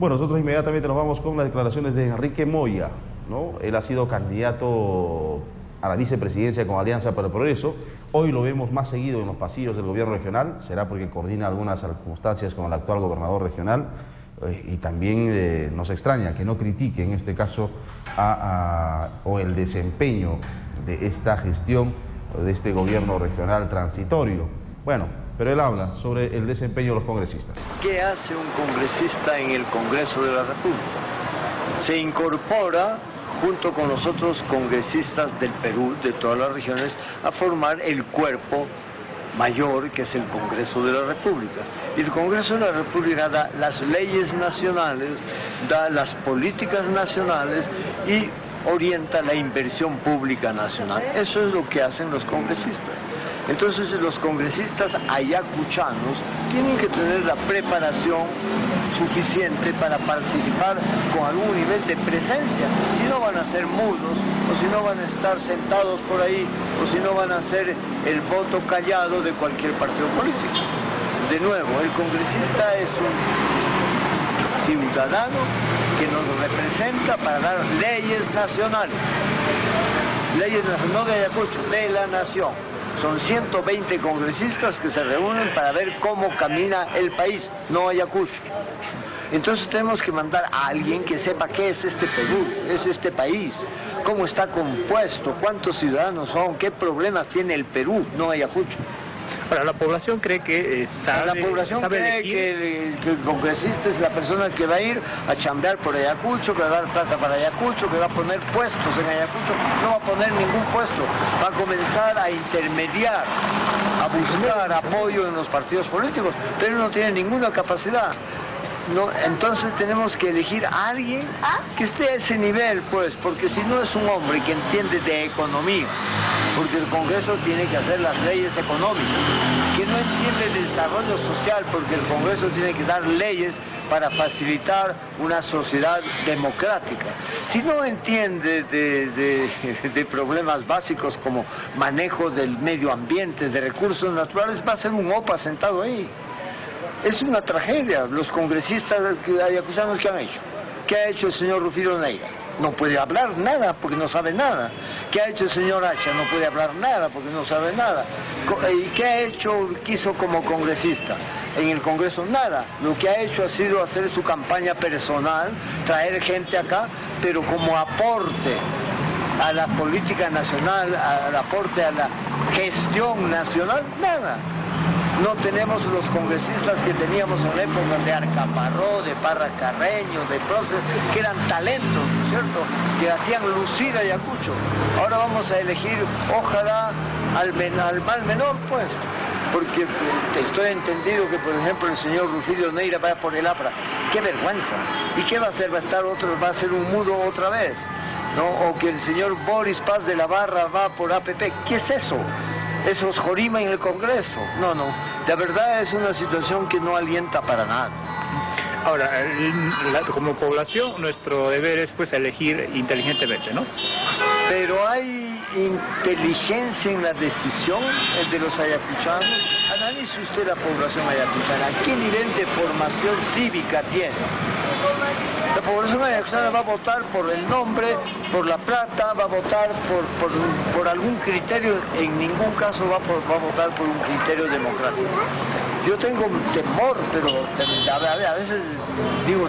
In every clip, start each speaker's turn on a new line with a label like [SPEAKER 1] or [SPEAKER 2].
[SPEAKER 1] Bueno, nosotros inmediatamente nos vamos con las declaraciones de Enrique Moya, ¿no? Él ha sido candidato a la vicepresidencia con Alianza para el Progreso. Hoy lo vemos más seguido en los pasillos del gobierno regional, será porque coordina algunas circunstancias con el actual gobernador regional, y también nos extraña que no critique en este caso o el desempeño de esta gestión, de este gobierno regional transitorio. Bueno, pero él habla sobre el desempeño de los congresistas.
[SPEAKER 2] ¿Qué hace un congresista en el Congreso de la República? Se incorpora junto con los otros congresistas del Perú, de todas las regiones, a formar el cuerpo mayor que es el Congreso de la República. Y el Congreso de la República da las leyes nacionales, da las políticas nacionales y orienta la inversión pública nacional. Eso es lo que hacen los congresistas. Entonces los congresistas ayacuchanos tienen que tener la preparación suficiente para participar con algún nivel de presencia. Si no van a ser mudos, o si no van a estar sentados por ahí, o si no van a ser el voto callado de cualquier partido político. De nuevo, el congresista es un ciudadano que nos representa para dar leyes nacionales. Leyes nacionales, no de Ayacucho, de la nación. Son 120 congresistas que se reúnen para ver cómo camina el país, no Ayacucho. Entonces tenemos que mandar a alguien que sepa qué es este Perú, es este país, cómo está compuesto, cuántos ciudadanos son, qué problemas tiene el Perú, no Ayacucho.
[SPEAKER 3] Ahora, la población cree que
[SPEAKER 2] La población cree que el congresista es la persona que va a ir a chambear por Ayacucho, que va a dar plata para Ayacucho, que va a poner puestos en Ayacucho. No va a poner ningún puesto, va a comenzar a intermediar, a buscar apoyo en los partidos políticos, pero no tiene ninguna capacidad. No, entonces tenemos que elegir a alguien que esté a ese nivel, pues, porque si no es un hombre que entiende de economía, porque el Congreso tiene que hacer las leyes económicas, que no entiende de desarrollo social, porque el Congreso tiene que dar leyes para facilitar una sociedad democrática. Si no entiende de problemas básicos como manejo del medio ambiente, de recursos naturales, va a ser un OPA sentado ahí. Es una tragedia. Los congresistas ayacuchanos, ¿qué han hecho? ¿Qué ha hecho el señor Rufino Neira? No puede hablar nada porque no sabe nada. ¿Qué ha hecho el señor Hacha? No puede hablar nada porque no sabe nada. ¿Y qué ha hecho, quiso como congresista? En el Congreso nada. Lo que ha hecho ha sido hacer su campaña personal, traer gente acá, pero como aporte a la política nacional, al aporte a la gestión nacional, nada. No tenemos los congresistas que teníamos en la época de Arcaparró, de Parra Carreño, de Prócer, que eran talentos, ¿no es cierto?, que hacían lucir a Ayacucho. Ahora vamos a elegir, ojalá, al mal menor, pues, porque estoy entendido que, por ejemplo, el señor Rufino Neira vaya por el APRA. ¡Qué vergüenza! ¿Y qué va a hacer? ¿Va a ser un mudo otra vez? ¿No? O que el señor Boris Paz de la Barra va por APP. ¿Qué es eso? Esos Jorima en el Congreso. No, de verdad es una situación que no alienta para nada.
[SPEAKER 3] Ahora, como población, nuestro deber es pues elegir inteligentemente, ¿no?
[SPEAKER 2] Pero hay inteligencia en la decisión de los ayacuchanos. Analice usted la población ayacuchana. ¿Qué nivel de formación cívica tiene? La población ayacuchana va a votar por el nombre, por la plata, va a votar por algún criterio, en ningún caso va a votar por un criterio democrático. Yo tengo temor, pero a veces digo,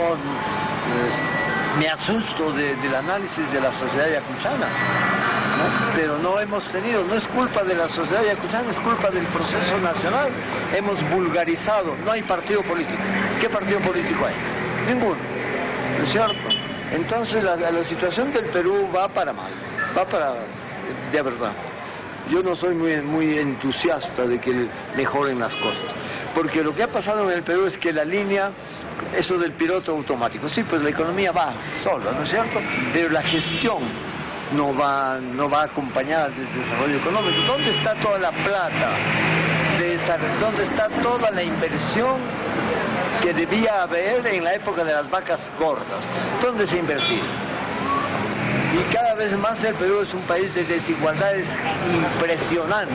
[SPEAKER 2] me asusto del análisis de la sociedad ayacuchana, ¿no? Pero no hemos tenido, no es culpa de la sociedad ayacuchana, es culpa del proceso nacional. Hemos vulgarizado, no hay partido político. ¿Qué partido político hay? Ninguno. ¿No es cierto? Entonces la situación del Perú va para mal, de verdad. Yo no soy muy entusiasta de que mejoren las cosas, porque lo que ha pasado en el Perú es que la línea, eso del piloto automático, sí, pues la economía va sola, ¿no es cierto? Pero la gestión no va acompañada del desarrollo económico. ¿Dónde está toda la plata? ¿Dónde está toda la inversión que debía haber en la época de las vacas gordas? ¿Dónde se invertía? Y cada vez más el Perú es un país de desigualdades impresionantes,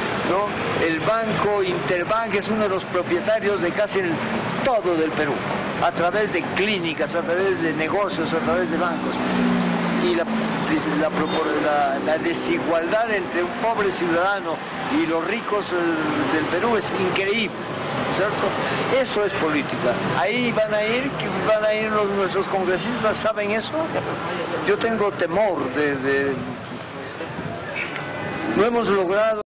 [SPEAKER 2] ¿no? El banco Interbank es uno de los propietarios de casi todo del Perú. a través de clínicas, a través de negocios, a través de bancos. Y la desigualdad entre un pobre ciudadano y los ricos del Perú es increíble, ¿cierto? Eso es política. Ahí van a ir nuestros congresistas, ¿saben eso? Yo tengo temor no hemos logrado...